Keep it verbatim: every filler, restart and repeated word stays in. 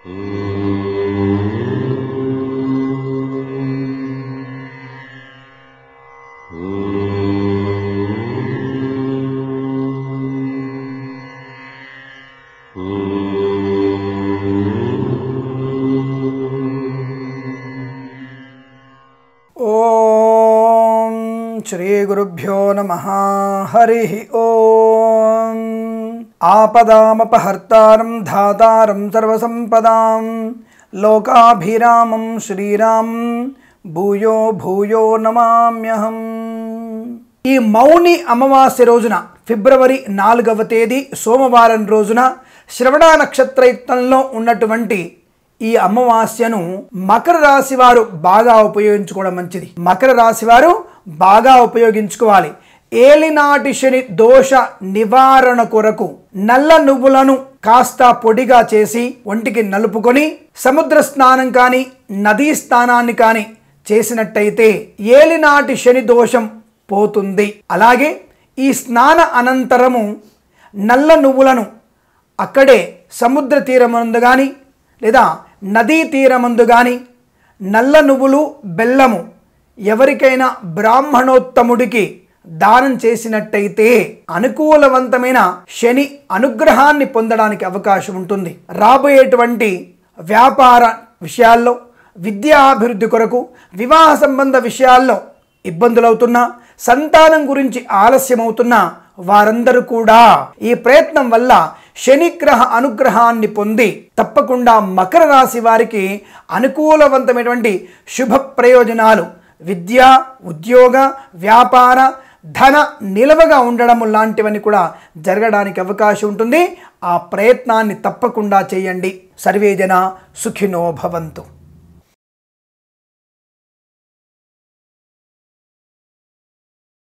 ఓం శ్రీ గురుభ్యో నమః. హరి ఓం. ఆపదామపహర్తారం ధాతారం సర్వసంపదాం లోకాభిరామం శ్రీరామం భూయో భూయో నమామ్యహం. ఈ మౌని అమావాస్య రోజున ఫిబ్రవరి నాలుగవ తేదీ సోమవారం రోజున శ్రవణ నక్షత్రయుక్తంలో ఉన్నటువంటి ఈ అమావాస్యను మకర రాశి వారు బాగా ఉపయోగించుకోవడం మంచిది. మకర రాశి వారు బాగా ఉపయోగించుకోవాలి. ఏలినాటి శని దోష నివారణ కొరకు నల్ల నువ్వులను కాస్త పొడిగా చేసి ఒంటికి నలుపుకొని సముద్ర స్నానం కానీ నదీ స్నానాన్ని కానీ చేసినట్టయితే ఏలినాటి శని దోషం పోతుంది. అలాగే ఈ స్నాన అనంతరము నల్ల నువ్వులను అక్కడే సముద్ర తీరమందు కానీ లేదా నదీ తీరమందు కానీ నల్ల నువ్వులు బెల్లము ఎవరికైనా బ్రాహ్మణోత్తముడికి దానం చేసినట్టయితే అనుకూలవంతమైన శని అనుగ్రహాన్ని పొందడానికి అవకాశం ఉంటుంది. రాబోయేటువంటి వ్యాపార విషయాల్లో, విద్యాభివృద్ధి కొరకు, వివాహ సంబంధ విషయాల్లో ఇబ్బందులవుతున్నా, సంతానం గురించి ఆలస్యమవుతున్నా వారందరూ కూడా ఈ ప్రయత్నం వల్ల శనిగ్రహ అనుగ్రహాన్ని పొంది తప్పకుండా మకర రాశి వారికి అనుకూలవంతమైనటువంటి శుభ ప్రయోజనాలు విద్య, ఉద్యోగ, వ్యాపార, ధన నిలవగా ఉండడం లాంటివన్నీ కూడా జరగడానికి అవకాశం ఉంటుంది. ఆ ప్రయత్నాన్ని తప్పకుండా చేయండి. సర్వే జన సుఖినో భవంతు.